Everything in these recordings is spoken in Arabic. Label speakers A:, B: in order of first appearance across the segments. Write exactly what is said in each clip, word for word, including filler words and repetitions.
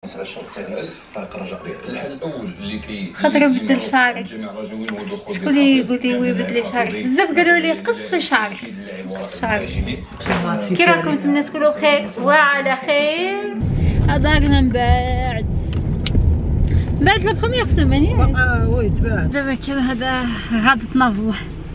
A: بالنسبه للشوط الثاني فريق الرجاء الرياضي. الحل الاول اللي كي
B: خاطر بدل شعرك. شكون اللي يقول لي ويبدل لي شعرك؟ بزاف قالوا لي قص شعرك قص شعرك. كي راكم نتمنى تكونوا بخير وعلى خير. هضرنا من بعد من بعد لا بروميير سيمين ياك.
C: اه وي تباع
B: دابا كان هذا غادتنا بالله.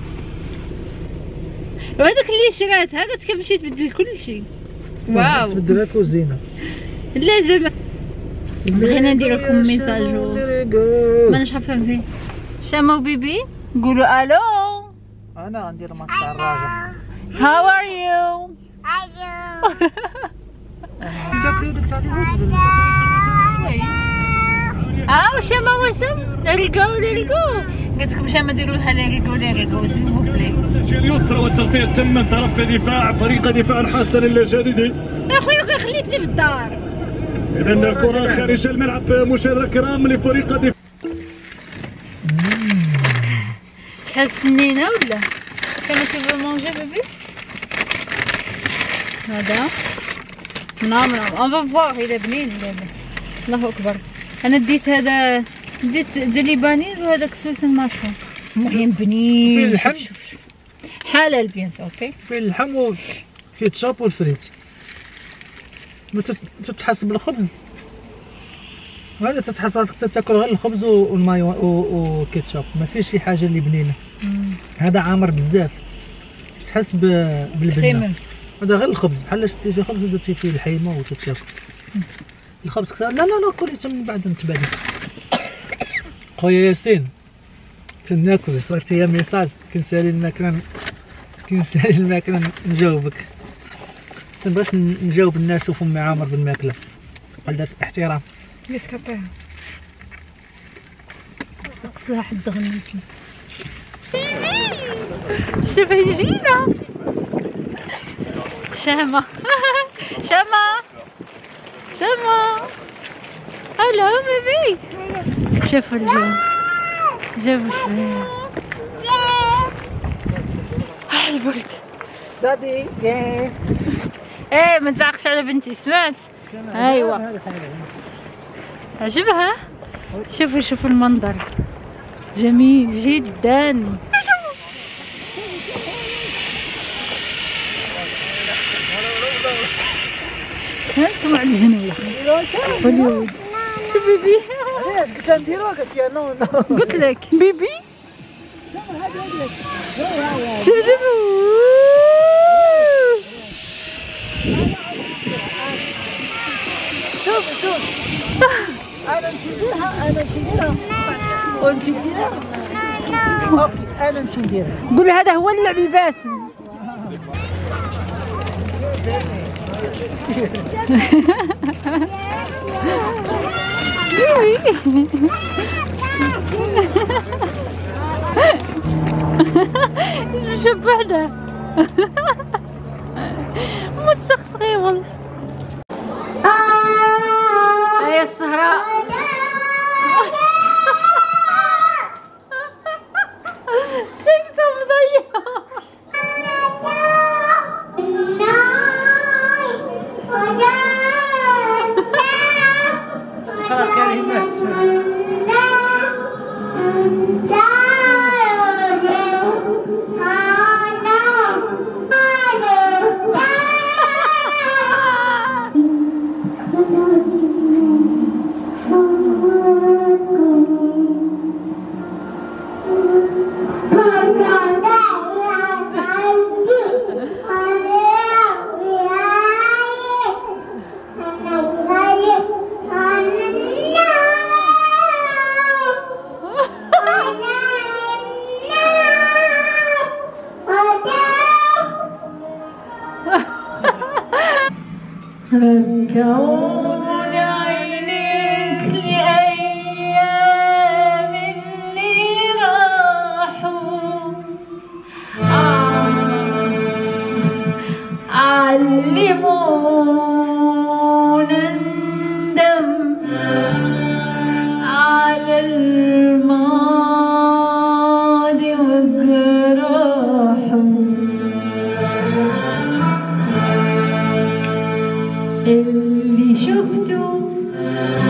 B: وهذاك اللي شراتها قالت لك مشيت تبدل كلشي. واو
C: تبدل الكوزينه.
B: لا زعما بغينا ندير لكم ميساجو مانيش عارفه فين. شامو بيبي قولوا الو.
C: انا غندير ماتش تاع الراجل.
B: هاو ار يو.
C: انت كريدك تاع اليهود.
B: اه شامو وسام ليرجو ليرجو قلت لكم شامو ديروا لها ليرجو ليرجو سيل فو بلي.
D: اليسرى والتغطيه تم من طرف دفاع فريق دفاع الحسن الجديدي.
B: يا خويا خليتني في الدار.
D: إذا الكرة خارج الملعب مشاهدينا الكرام لفريق دفاع.
B: شحال سنينا ولا؟ كانوا تيبغيو مونجي بيبي؟ هذا؟ نعم نعم اون فا فوار إلا بنين ولا لا. الله أكبر. أنا ديت هذا ديت دي ليبانيز وهذاك سوسن ماشون. المهم بنين.
C: فيه اللحم
B: حلال بيان سور اوكي.
C: فيه اللحم والكيتشاب والفريت. ما تتحس بالخبز وهذا تتحس راسك تاكل غير الخبز والمايو والكيتشاب ما فيش شي حاجه اللي بنينه. هذا عامر بزاف تحس بالبنه. هذا غير الخبز بحال شتي شي خبز ودرتي فيه الحيمه وتتاكل. الخبز كثر. لا لا لا كلي حتى من بعد نتبادل. خويا ياسين تناكل صيفط ليا ميساج كنسالي الماكله كنسالي الماكله نجاوبك. تنبغيش نجاوب الناس وفمي عامر بالماكله قال دارت احترام.
B: يسكبيها نقصلها حد غنيتي. شوفي يجينا شامة شامة شامة. هلو بيبي. شوفوا الجو جو شوية البرد.
C: دادي
B: ايه ما تزعقش على بنتي سمعت. ايوه عجبها. شوفوا شوفوا المنظر جميل جدا. انتم على هنا هوليوود. بيبي
C: علاش قلت لها نديروها قالت لي نو نو.
B: قلت لك بيبي شوفوا
C: شوف شوف انا نمشي نديرها انا نمشي نديرها وانت ديرها. اوكي انا نمشي نديرها.
B: قول هذا هو اللعب الباسم. شوف بعده مسخ صغير. هيا السهراء شفتها مضيعة. كون عينيك لأيام اللي راحوا علمونا ندم على الماضي وجراحه اللي شفته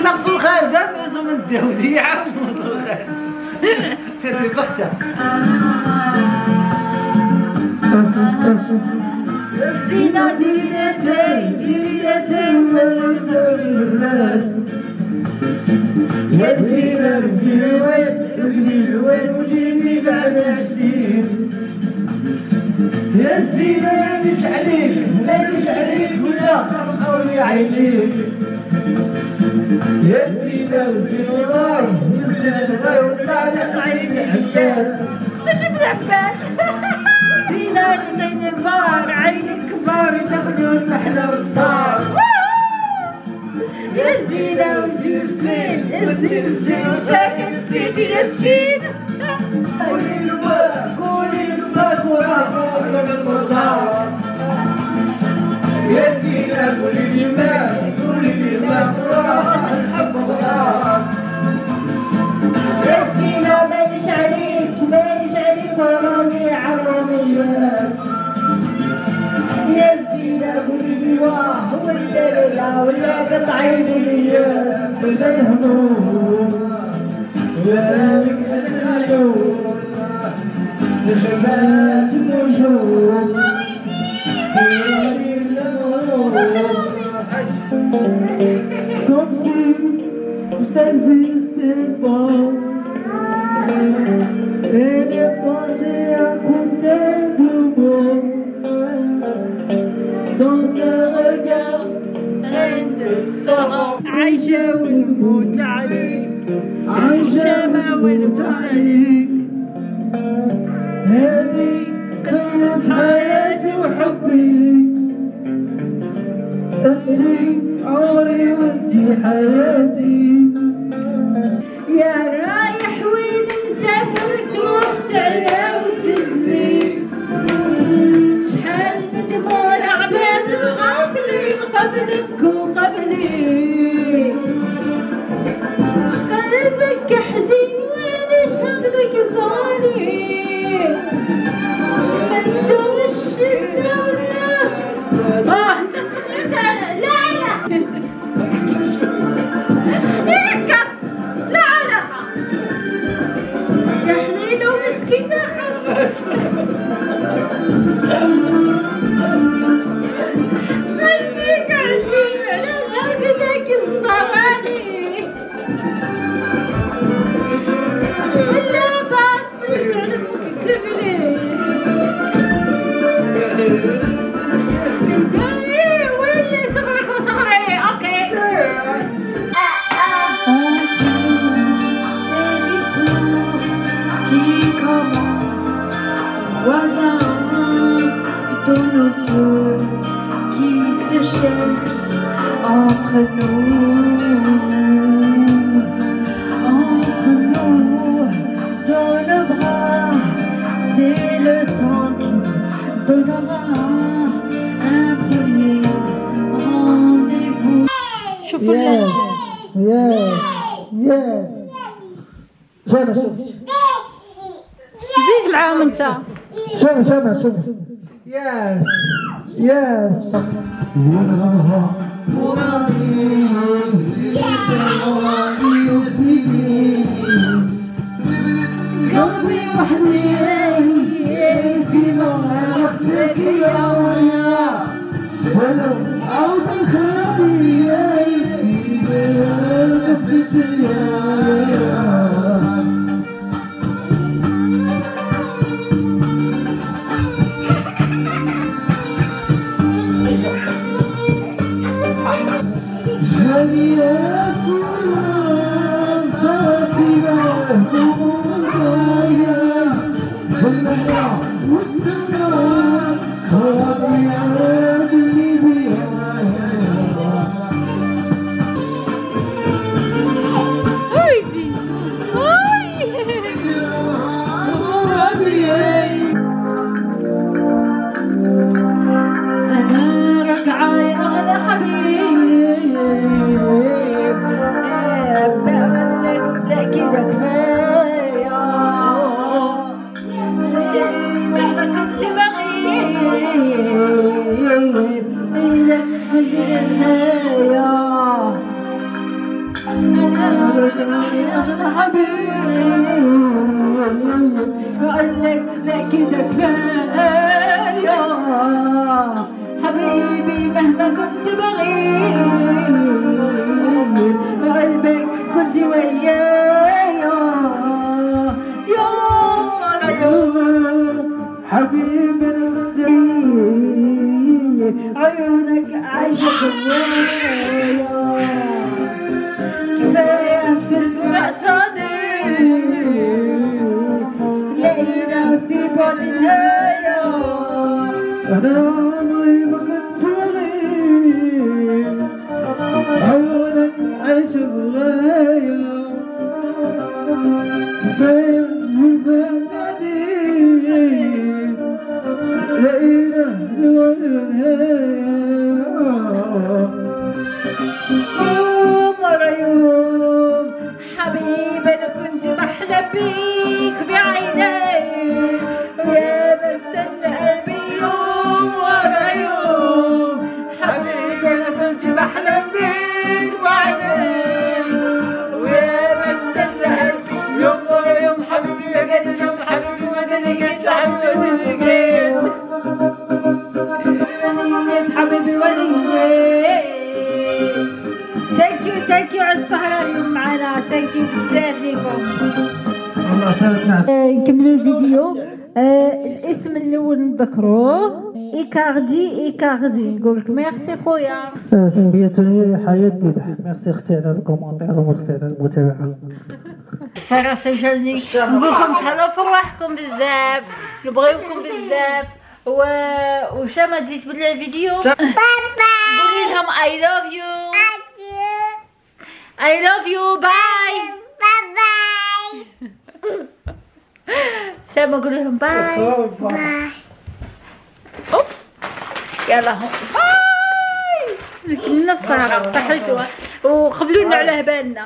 C: نقصوا الخالده ندوزو من الداوديه عاود نوصلوا الخالده تدري بختها
B: زينة ديرتين ديرتين يا زينة ربي الواد ربي الواد وجيني بعد عشرين
C: يا زينة ماليش عليك ماليش عليك ولا خرقوني عينيك يا زينة وزين الراي وزين الراي وطالق عيني عباس
B: نجيب العباس زينة زين كبار عيني كبار يدخلوا المحلى والدار يا زينة وزين الزين الزين الزين وساكن سيدي ياسين
C: قولي الواد قولي الواد وراه بالمطار يا زينة قولي لي ما قولي لي ما وراه نحب غرام
B: يا زينة ماليش عليك ماليش عليك وراني عالرميات يا زينة قولي لي واه ولا لا ولا قطعيني الياس
C: ولا الهموم ولا بك العيون نجمات النجوم Comme si je n'existais pas et les pensées à côté de moi sans un regard
B: عند الصغر عايشة ونموت عليك
C: عايشة ونموت عليك هذه قصة حياتي وحبي انتي عمري وانتي حياتي
B: يا رايح وين مسافر توقت على وجهي شحال ندموا العباد الغافلين قبلك وقبلي قلبك حزين وانا شغلك ثاني ما تدور الشدة ولا اه انت تخليت على لا لا هيك لا علاقة يا حنين ومسكينة خلص قلبي قاعدين على غرقتك الصواني ولا باطل على مكسبني بدوني واللي صغرك وصغري اوكي qui commence au hasard dans nos yeux qui se cherchent entre nous, entre nous, dans nos bras, c'est le temps qui donnera un premier rendez-vous. شوفوا
C: Yes, yes, yes. شوف شوف
B: زيد معاهم انت.
C: شوف شوف شوف. Yes, yes.
B: قلبي وحدي انتي ما اختك يا ويا
C: ولو عود الخبير
B: ويدي انا راجعه يا اغلى حبيب بقولك لا كده كفايه مهما كنت بغيب يا حبيبي قالك لا كده كفاية حبيبي مهما كنت بغيب قلبك كنت ويايا يا عيون حبيبي عيونك عايشة جوايا كفاية في الفراق صادق لقينا في بعد نهاية أنا عمري ما كنت غريب عيونك عايشة جوايا كفاية في الفراق صادق لقينا في بعد نهاية عيون حبيبي انا كنت بحلم بيك بعيني ويا بستنى قلبي يوم ورا يوم حبيبي انا كنت بحلم بيك بعيني ويا بستنى قلبي يوم ورا يوم حبيبي ما جيت يوم حبيبي ما جيت حبيبي ما جيت حبيبي وليت ثانك يو ثانك يو على السهرة اليوم معنا ثانك يو بزاف ليكم. نكملوا الفيديو. آه الاسم الاول نذكروه ايكاردي ايكاردي نقول لك ميرسي خويا.
C: سميتني حياة ديدح. ميرسي اختي على الكومونتير وميرسي على المتابعة.
B: فراسة جاني نقول لكم تهلاو في روحكم بزاف نبغيوكم بزاف و وشا جيت تبدل الفيديو قولي لهم I love you I love you باي باي شما قولي لهم باي باي يلا هم باي من الصراحة صحيتوا وقبلونا على هبالنا.